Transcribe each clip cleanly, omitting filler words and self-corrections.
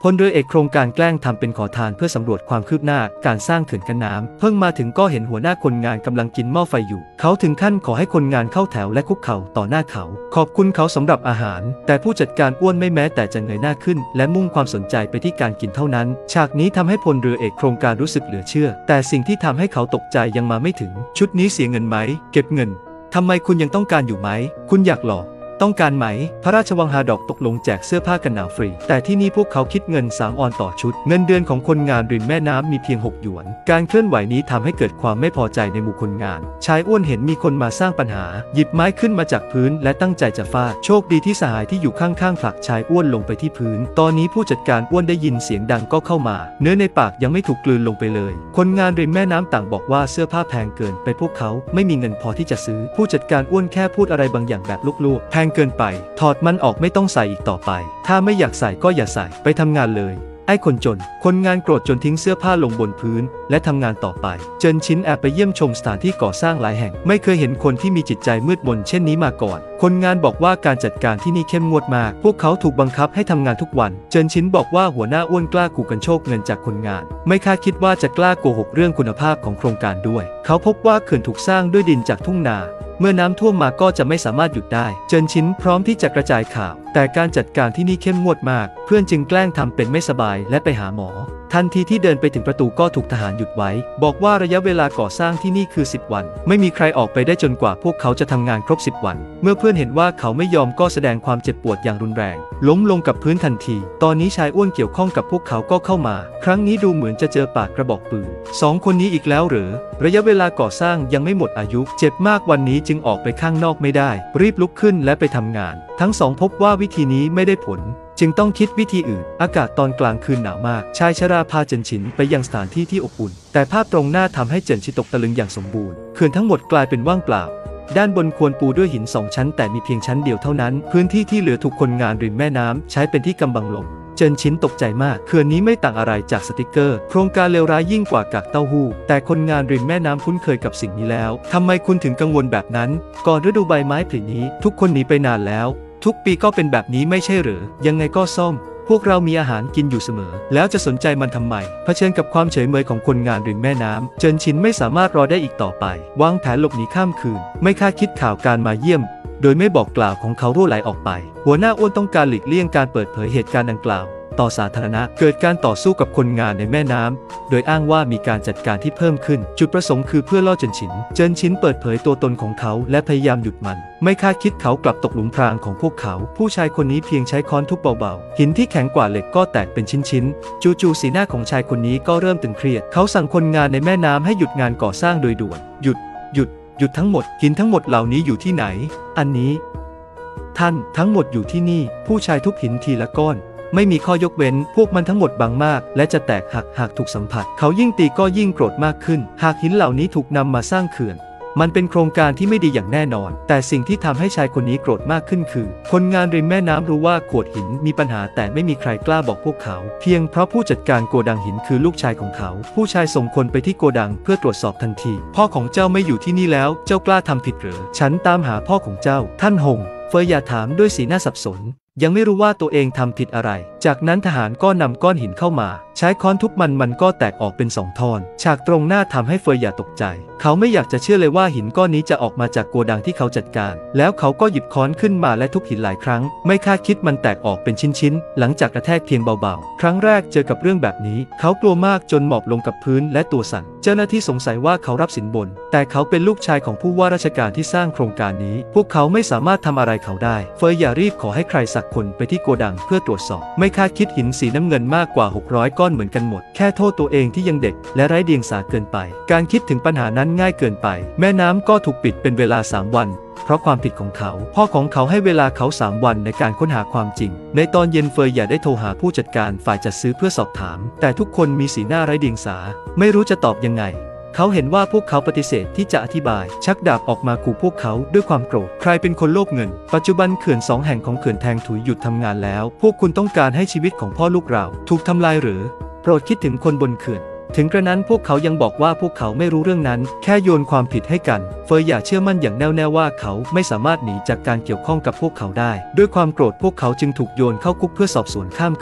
พลเรือเอกโครงการแกล้งทำเป็นขอทานเพื่อสำรวจความคืบหน้าการสร้างเขื่อนกั้นน้ำเพิ่งมาถึงก็เห็นหัวหน้าคนงานกำลังกินหม้อไฟอยู่เขาถึงขั้นขอให้คนงานเข้าแถวและคุกเข่าต่อหน้าเขาขอบคุณเขาสำหรับอาหารแต่ผู้จัดการอ้วนไม่แม้แต่จะเงยหน้าขึ้นและมุ่งความสนใจไปที่การกินเท่านั้นฉากนี้ทำให้พลเรือเอกโครงการรู้สึกเหลือเชื่อแต่สิ่งที่ทำให้เขาตกใจยังมาไม่ถึงชุดนี้เสียเงินไหมเก็บเงินทำไมคุณยังต้องการอยู่ไหมคุณอยากหลอกต้องการไหมพระราชวังฮาดอกตกลงแจกเสื้อผ้ากันหนาวฟรีแต่ที่นี่พวกเขาคิดเงิน3 ออนต่อชุดเงินเดือนของคนงานริมแม่น้ำมีเพียง6 หยวนการเคลื่อนไหวนี้ทำให้เกิดความไม่พอใจในหมู่คนงานชายอ้วนเห็นมีคนมาสร้างปัญหาหยิบไม้ขึ้นมาจากพื้นและตั้งใจจะฟาดโชคดีที่สหายที่อยู่ข้างๆผลักชายอ้วนลงไปที่พื้นตอนนี้ผู้จัดการอ้วนได้ยินเสียงดังก็เข้ามาเนื้อในปากยังไม่ถูกกลืนลงไปเลยคนงานริมแม่น้ำต่างบอกว่าเสื้อผ้าแพงเกินไปพวกเขาไม่มีเงินพอที่จะซื้อผู้จัดการอ้วนแค่พูดอะไรบางอย่างแบบลวกๆแพงเกินไปถอดมันออกไม่ต้องใส่อีกต่อไปถ้าไม่อยากใส่ก็อย่าใส่ไปทำงานเลยไอ้คนจนคนงานโกรธจนทิ้งเสื้อผ้าลงบนพื้นและทำงานต่อไปเจินชินแอบไปเยี่ยมชมสถานที่ก่อสร้างหลายแห่งไม่เคยเห็นคนที่มีจิตใจมืดมนเช่นนี้มาก่อนคนงานบอกว่าการจัดการที่นี่เข้มงวดมากพวกเขาถูกบังคับให้ทำงานทุกวันเจินชินบอกว่าหัวหน้าอ้วนกล้าขู่กันโชคเงินจากคนงานไม่คาดคิดว่าจะกล้าโกหกเรื่องคุณภาพของโครงการด้วยเขาพบว่าเขื่อนถูกสร้างด้วยดินจากทุ่งนาเมื่อน้ำท่วมมาก็จะไม่สามารถหยุดได้เจินชินพร้อมที่จะกระจายข่าวแต่การจัดการที่นี่เข้มงวดมากเพื่อนจึงแกล้งทำเป็นไม่สบายและไปหาหมอทันทีที่เดินไปถึงประตูก็ถูกทหารหยุดไว้บอกว่าระยะเวลาก่อสร้างที่นี่คือ10 วันไม่มีใครออกไปได้จนกว่าพวกเขาจะทำงานครบ10 วันเมื่อเพื่อนเห็นว่าเขาไม่ยอมก็แสดงความเจ็บปวดอย่างรุนแรงล้มลงกับพื้นทันทีตอนนี้ชายอ้วนเกี่ยวข้องกับพวกเขาก็เข้ามาครั้งนี้ดูเหมือนจะเจอปากกระบอกปืน2 คนนี้อีกแล้วหรือระยะเวลาก่อสร้างยังไม่หมดอายุเจ็บมากวันนี้จึงออกไปข้างนอกไม่ได้รีบลุกขึ้นและไปทำงานทั้งสองพบว่าวิธีนี้ไม่ได้ผลจึงต้องคิดวิธีอื่นอากาศตอนกลางคืนหนาวมากชายชราพาเจินฉินไปยังสถานที่ที่อบอุ่นแต่ภาพตรงหน้าทำให้เจินฉินตกตะลึงอย่างสมบูรณ์เขื่อนทั้งหมดกลายเป็นว่างเปล่าด้านบนควรปูด้วยหิน2 ชั้นแต่มีเพียงชั้นเดียวเท่านั้นพื้นที่ที่เหลือถูกคนงานริมแม่น้ำใช้เป็นที่กำบังลมเจินฉินตกใจมากเขื่อนนี้ไม่ต่างอะไรจากสติกเกอร์โครงการเลวร้ายยิ่งกว่ากากเต้าหู้แต่คนงานริมแม่น้ำคุ้นเคยกับสิ่งนี้แล้วทำไมคุณถึงกังวลแบบนั้นก่อนฤดูใบไม้ผลินี้ทุกคนหนีไปนานแล้วทุกปีก็เป็นแบบนี้ไม่ใช่หรือยังไงก็ซ่อมพวกเรามีอาหารกินอยู่เสมอแล้วจะสนใจมันทำไมเผชิญกับความเฉยเมยของคนงานริมแม่น้ำเจินฉินไม่สามารถรอได้อีกต่อไปวางแผนหลบหนีข้ามคืนไม่คาดคิดข่าวการมาเยี่ยมโดยไม่บอกกล่าวของเขารั่วไหลออกไปหัวหน้าอ้วนต้องการหลีกเลี่ยงการเปิดเผยเหตุการณ์ดังกล่าวต่อสาธารณะเกิดการต่อสู้กับคนงานในแม่น้ำโดยอ้างว่ามีการจัดการที่เพิ่มขึ้นจุดประสงค์คือเพื่อล่อเจินฉินเปิดเผยตัวตนของเขาและพยายามหยุดมันไม่คาดคิดเขากลับตกหลุมพรางของพวกเขาผู้ชายคนนี้เพียงใช้ค้อนทุบเบาๆหินที่แข็งกว่าเหล็กก็แตกเป็นชิ้นๆจู่ๆสีหน้าของชายคนนี้ก็เริ่มตึงเครียดเขาสั่งคนงานในแม่น้ำให้หยุดงานก่อสร้างโดยด่วนหยุดทั้งหมดหินทั้งหมดเหล่านี้อยู่ที่ไหนอันนี้ท่านทั้งหมดอยู่ที่นี่ผู้ชายทุบหินทีละก้อนไม่มีข้อยกเว้นพวกมันทั้งหมดบางมากและจะแตกหักหากถูกสัมผัสเขายิ่งตีก็ยิ่งโกรธมากขึ้นหากหินเหล่านี้ถูกนำมาสร้างเขื่อนมันเป็นโครงการที่ไม่ดีอย่างแน่นอนแต่สิ่งที่ทำให้ชายคนนี้โกรธมากขึ้นคือคนงานริมแม่น้ำรู้ว่าโขดหินมีปัญหาแต่ไม่มีใครกล้าบอกพวกเขาเพียงเพราะผู้จัดการโกดังหินคือลูกชายของเขาผู้ชายส่งคนไปที่โกดังเพื่อตรวจสอบทันทีพ่อของเจ้าไม่อยู่ที่นี่แล้วเจ้ากล้าทำผิดหรือฉันตามหาพ่อของเจ้าท่านหงเฟยอย่าถามด้วยสีหน้าสับสนยังไม่รู้ว่าตัวเองทำผิดอะไรจากนั้นทหารก็นำก้อนหินเข้ามาใช้ค้อนทุบมันก็แตกออกเป็น2 ท่อนฉากตรงหน้าทำให้เฟยอย่าตกใจเขาไม่อยากจะเชื่อเลยว่าหินก้อนนี้จะออกมาจากโกดังที่เขาจัดการแล้วเขาก็หยิบค้อนขึ้นมาและทุบหินหลายครั้งไม่คาดคิดมันแตกออกเป็นชิ้นๆหลังจากกระแทกเพียงเบาๆครั้งแรกเจอกับเรื่องแบบนี้เขากลัวมากจนหมอบลงกับพื้นและตัวสั่นเจ้าหน้าที่สงสัยว่าเขารับสินบนแต่เขาเป็นลูกชายของผู้ว่าราชการที่สร้างโครงการนี้พวกเขาไม่สามารถทำอะไรเขาได้เฟยอย่ารีบขอให้ใครสักคนไปที่โกดังเพื่อตรวจสอบไม่คาดคิดหินสีน้ำเงินมากกว่า600 ก้อนเหมือนกันหมดแค่โทษตัวเองที่ยังเด็กและไร้เดียงสาเกินไปการคิดถึงปัญหานั้นง่ายเกินไปแม่น้ำก็ถูกปิดเป็นเวลา3 วันเพราะความผิดของเขาพ่อของเขาให้เวลาเขา3 วันในการค้นหาความจริงในตอนเย็นเฟยอย่าได้โทรหาผู้จัดการฝ่ายจัดซื้อเพื่อสอบถามแต่ทุกคนมีสีหน้าไร้เดียงสาไม่รู้จะตอบยังไงเขาเห็นว่าพวกเขาปฏิเสธที่จะอธิบายชักดาบออกมาขู่พวกเขาด้วยความโกรธใครเป็นคนโลภเงินปัจจุบันเขื่อน2 แห่งของเขื่อนแทงถุยหยุดทำงานแล้วพวกคุณต้องการให้ชีวิตของพ่อลูกเราถูกทำลายหรือโปรดคิดถึงคนบนเขื่อนถึงกระนั้นพวกเขายังบอกว่าพวกเขาไม่รู้เรื่องนั้นแค่โยนความผิดให้กันเฟยอย่าเชื่อมั่นอย่างแน่วแน่ว่าเขาไม่สามารถหนีจากการเกี่ยวข้องกับพวกเขาได้ด้วยความโกรธพวกเขาจึงถูกโยนเข้าคุกเพื่อสอบสวนข้ามคืน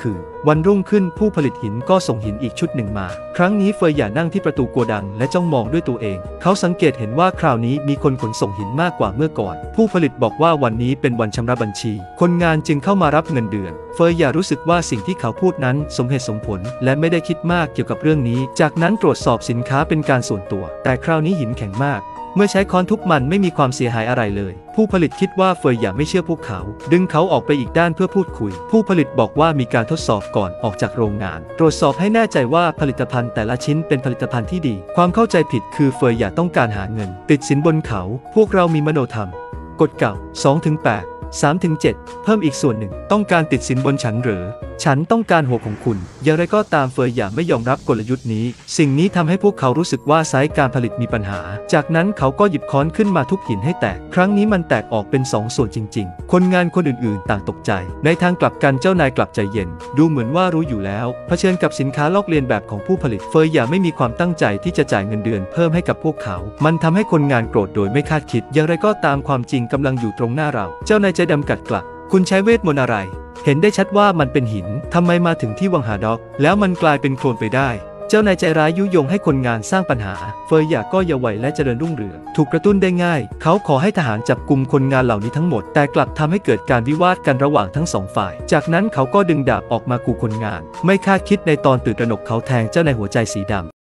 วันรุ่งขึ้นผู้ผลิตหินก็ส่งหินอีกชุดหนึ่งมาครั้งนี้เฟยหย่านั่งที่ประตูโกดังและจ้องมองด้วยตัวเองเขาสังเกตเห็นว่าคราวนี้มีคนขนส่งหินมากกว่าเมื่อก่อนผู้ผลิตบอกว่าวันนี้เป็นวันชำระบัญชีคนงานจึงเข้ามารับเงินเดือนเฟยหย่ารู้สึกว่าสิ่งที่เขาพูดนั้นสมเหตุสมผลและไม่ได้คิดมากเกี่ยวกับเรื่องนี้จากนั้นตรวจสอบสินค้าเป็นการส่วนตัวแต่คราวนี้หินแข็งมากเมื่อใช้ค้อนทุบมันไม่มีความเสียหายอะไรเลยผู้ผลิตคิดว่าเฟยหย่าไม่เชื่อพวกเขาดึงเขาออกไปอีกด้านเพื่อพูดคุยผู้ผลิตบอกว่ามีการทดสอบก่อนออกจากโรงงานตรวจสอบให้แน่ใจว่าผลิตภัณฑ์แต่ละชิ้นเป็นผลิตภัณฑ์ที่ดีความเข้าใจผิดคือเฟยหย่าต้องการหาเงินติดสินบนเขาพวกเรามีมโนธรรมกฎเก่า 2-8 3-7 เพิ่มอีกส่วนหนึ่งต้องการติดสินบนฉันหรือฉันต้องการหัวของคุณอย่างไรก็ตามเฟยหย่าไม่ยอมรับกลยุทธ์นี้สิ่งนี้ทำให้พวกเขารู้สึกว่าไซต์การผลิตมีปัญหาจากนั้นเขาก็หยิบค้อนขึ้นมาทุบหินให้แตกครั้งนี้มันแตกออกเป็น2 ส่วนจริงๆคนงานคนอื่นๆต่างตกใจในทางกลับกันเจ้านายกลับใจเย็นดูเหมือนว่ารู้อยู่แล้วเผชิญกับสินค้าลอกเลียนแบบของผู้ผลิตเฟยหย่าไม่มีความตั้งใจที่จะจ่ายเงินเดือนเพิ่มให้กับพวกเขามันทำให้คนงานโกรธโดยไม่คาดคิดอย่างไรก็ตามความจริงกำลังอยู่ตรงหน้าเราเจ้านายใจดำกัดกลับคุณใช้เวทมนต์อะไรเห็นได้ชัดว่ามันเป็นหินทำไมมาถึงที่วังหาด็อกแล้วมันกลายเป็นโคลนไปได้เจ้านายใจร้ายยุยงให้คนงานสร้างปัญหาเฟยหย่าก็เยาว์วัยและเจริญรุ่งเรืองถูกกระตุ้นได้ง่ายเขาขอให้ทหารจับกุมคนงานเหล่านี้ทั้งหมดแต่กลับทำให้เกิดการวิวาทกันระหว่างทั้งสองฝ่ายจากนั้นเขาก็ดึงดาบออกมาขู่คนงานไม่คาดคิดในตอนตื่นตระหนกเขาแทงเจ้านายหัวใจสีดำ